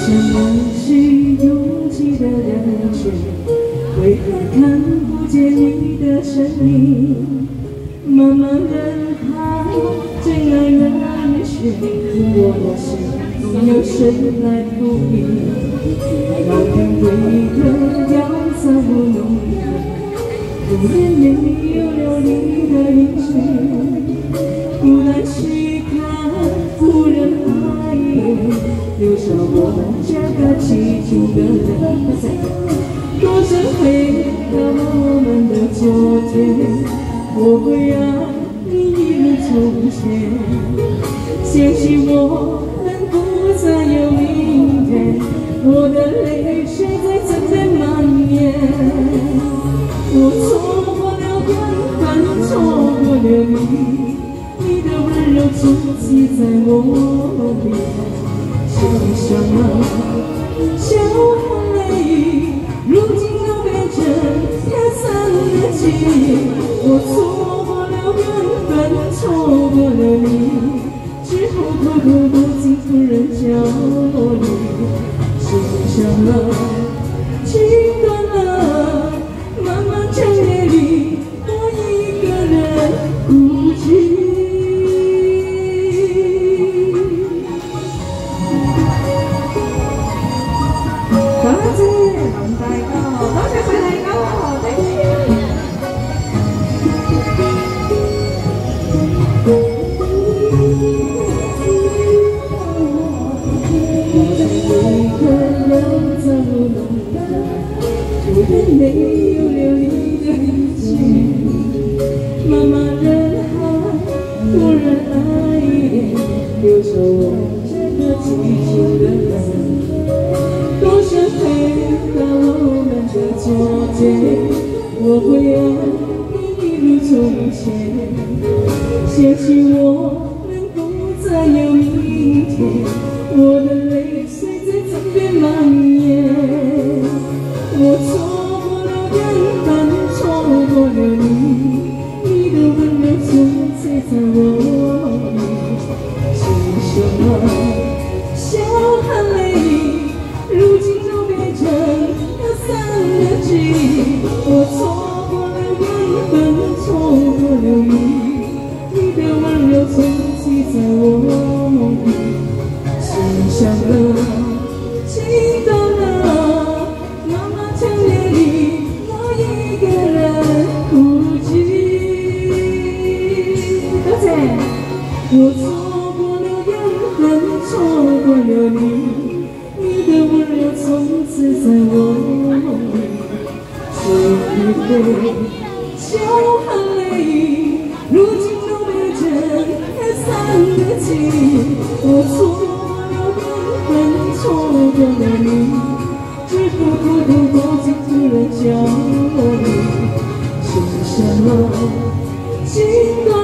什么是拥挤的人群？为何看不见你的身影？茫茫人海，真爱难寻，我的心有谁来抚平？老天为何要这么浓忽然没有了你的影子，孤单去看无人爱恋，留下我这个寂静的人。多少回到我们的昨天，我会让你一如从前。相信我们不再有明天，我的泪水在真的蔓延。我错过了缘分，错过了你，你的温柔冲击在我里，就像那小泪，如今都变成飘散的记忆。我错过了缘分，错过了你，之后偷偷躲进无人角落里，心伤了，情断了，漫漫长夜里，我一个人孤寂。多謝林大哥，多謝佢大哥，thank you。突然没有了你的影子，茫茫人海，无人爱恋，留下我这个寂静的人。多少回到我们的昨天，我会让你一如从前。相信我们不再有明天，我的泪水在枕边蔓延。我错过了缘分，错过了你，你的温柔总在我里，心伤了，笑含泪，如今都变成飘散的记忆。我错过了缘分，错过了你，你的温柔冲击在我里，心伤了，情断了，茫茫长夜里，我一个人孤寂。多謝。我错过了缘分，错过了你，你的温柔从此在我里，是泪，笑含泪，如今都变成飘散的记忆。我错过了缘分，错过了你，之后偷偷躲进无人角落里，心伤了，情断